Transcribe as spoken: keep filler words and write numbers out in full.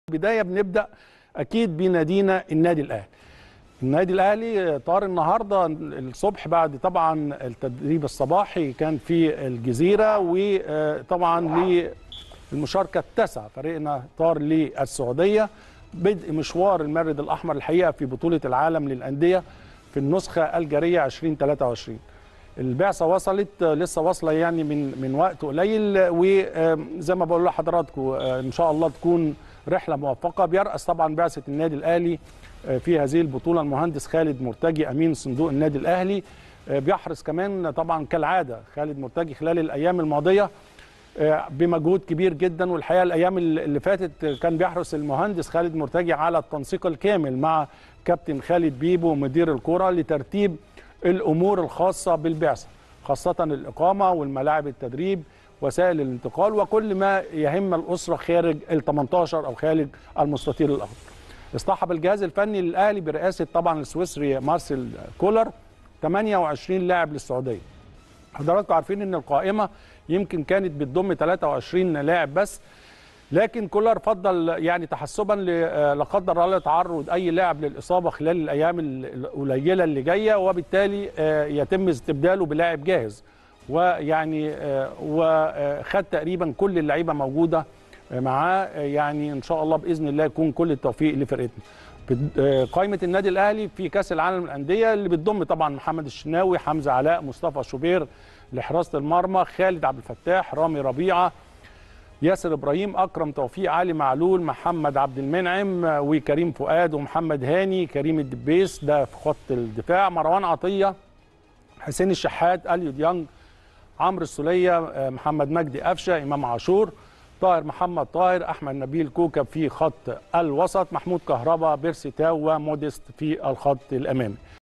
بداية بنبدأ أكيد بنادينا النادي الأهلي. النادي الأهلي طار النهاردة الصبح بعد طبعا التدريب الصباحي كان في الجزيرة، وطبعا للمشاركة التاسعة فريقنا طار للسعودية، بدء مشوار المارد الأحمر الحقيقة في بطولة العالم للأندية في النسخة الجارية ألفين وثلاثة وعشرين. البعثة وصلت لسه واصلة يعني من من وقت قليل، وزي ما بقول لحضراتكم إن شاء الله تكون رحلة موفقة. بيرأس طبعا بعثة النادي الأهلي في هذه البطولة المهندس خالد مرتجي أمين صندوق النادي الأهلي. بيحرص كمان طبعا كالعادة خالد مرتجي خلال الأيام الماضية بمجهود كبير جدا، والحقيقة الأيام اللي فاتت كان بيحرص المهندس خالد مرتجي على التنسيق الكامل مع كابتن خالد بيبو مدير الكرة لترتيب الأمور الخاصة بالبعثة، خاصة الإقامة والملاعب التدريب وسائل الانتقال وكل ما يهم الأسرة خارج ال ثمانية عشر أو خارج المستطيل الأخضر. اصطحب الجهاز الفني للأهلي برئاسة طبعا السويسري مارسيل كولر ثمانية وعشرين لاعب للسعودية. حضراتكم عارفين ان القائمة يمكن كانت بتضم ثلاثة وعشرين لاعب بس، لكن كولر فضل يعني تحسبا لا قدر الله تعرض اي لاعب للاصابه خلال الايام القليله اللي جايه، وبالتالي يتم استبداله بلاعب جاهز، ويعني وخد تقريبا كل اللعيبه موجوده معاه. يعني ان شاء الله باذن الله يكون كل التوفيق لفرقتنا. قائمه النادي الاهلي في كاس العالم للانديه اللي بتضم طبعا محمد الشناوي، حمزه علاء، مصطفى شوبير لحراسه المرمى، خالد عبد الفتاح، رامي ربيعه، ياسر ابراهيم، اكرم توفيق، علي معلول، محمد عبد المنعم، وكريم فؤاد، ومحمد هاني، كريم الدبيس ده في خط الدفاع، مروان عطيه، حسين الشحات، اليو ديانج، عمرو السوليه، محمد مجدي قفشه، امام عاشور، طاهر محمد طاهر، احمد نبيل كوكب في خط الوسط، محمود كهربا، بيرسي تاو، وموديست في الخط الامامي.